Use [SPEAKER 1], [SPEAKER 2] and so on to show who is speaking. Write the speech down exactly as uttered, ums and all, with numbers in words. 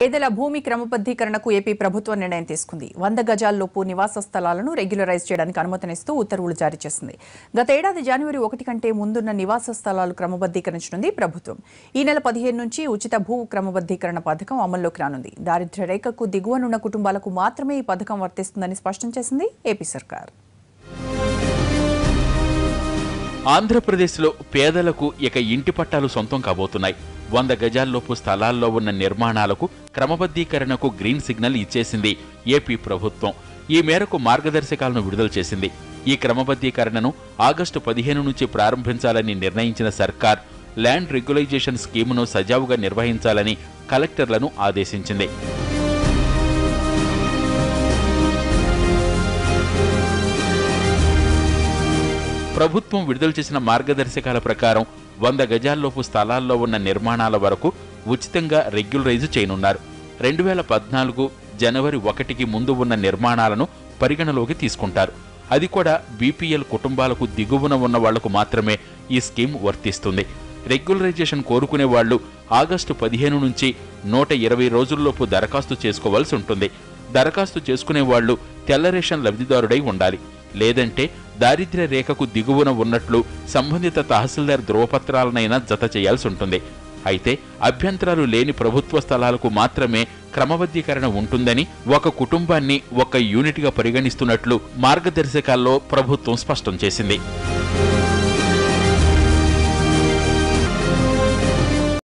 [SPEAKER 1] పేదల భూమి క్రమబద్ధీకరణకు ఏపీ ప్రభుత్వం నిర్ణయం తీసుకుంది. వంద గజాల్లోపు నివాస స్థలాలను రెగ్యులరైజ్ చేయడానికి అనుమతినిస్తూ ఉత్తర్వులు జారీ చేసింది. గత ఏడాది జనవరి ఒకటి కంటే ముందున్న నివాస స్థలాలు క్రమబద్ధీకరించనుంది ప్రభుత్వం. ఈ నెల పదిహేను నుంచి ఉచిత భూ క్రమబద్ధీకరణ పథకం అమల్లోకి రానుంది. దారిద్ర్య రేఖకు దిగువనున్న కుటుంబాలకు మాత్రమే ఈ పథకం వర్తిస్తుందని స్పష్టం చేసింది ఏపీ సర్కార్.
[SPEAKER 2] ఆంధ్రప్రదేశ్లో పేదలకు ఇక ఇంటి పట్టాలు సొంతం కాబోతున్నాయి. వంద గజాల్లోపు స్థలాల్లో ఉన్న నిర్మాణాలకు క్రమబద్ధీకరణకు గ్రీన్ సిగ్నల్ ఇచ్చేసింది ఏపీ ప్రభుత్వం. ఈ మేరకు మార్గదర్శకాలను విడుదల చేసింది. ఈ క్రమబద్ధీకరణను ఆగస్టు పదిహేను నుంచి ప్రారంభించాలని నిర్ణయించిన సర్కార్ ల్యాండ్ రెగ్యులైజేషన్ స్కీమును సజావుగా నిర్వహించాలని కలెక్టర్లను ఆదేశించింది. ప్రభుత్వం విడుదల చేసిన మార్గదర్శకాల ప్రకారం వంద గజాల్లోపు స్థలాల్లో ఉన్న నిర్మాణాల వరకు ఉచితంగా రెగ్యులరైజ్ చేయనున్నారు. రెండు వేల పద్నాలుగు జనవరి ఒకటికి ముందు ఉన్న నిర్మాణాలను పరిగణలోకి తీసుకుంటారు. అది కూడా బీపీఎల్ కుటుంబాలకు దిగువన ఉన్న వాళ్లకు మాత్రమే ఈ స్కీమ్ వర్తిస్తుంది. రెగ్యులరైజేషన్ కోరుకునే వాళ్లు ఆగస్టు పదిహేను నుంచి నూట ఇరవై రోజుల్లోపు దరఖాస్తు చేసుకోవాల్సి ఉంటుంది. దరఖాస్తు చేసుకునే వాళ్లు తెల్ల రేషన్ లబ్ధిదారుడై ఉండాలి. లేదంటే దారిద్ర్య రేఖకు దిగువన ఉన్నట్లు సంబంధిత తహసీల్దార్ ధృవపత్రాలనైనా జత చేయాల్సి ఉంటుంది. అయితే అభ్యంతరాలు లేని ప్రభుత్వ స్థలాలకు మాత్రమే క్రమబద్ధీకరణ ఉంటుందని, ఒక కుటుంబాన్ని ఒక యూనిట్గా పరిగణిస్తున్నట్లు మార్గదర్శకాల్లో ప్రభుత్వం స్పష్టం చేసింది.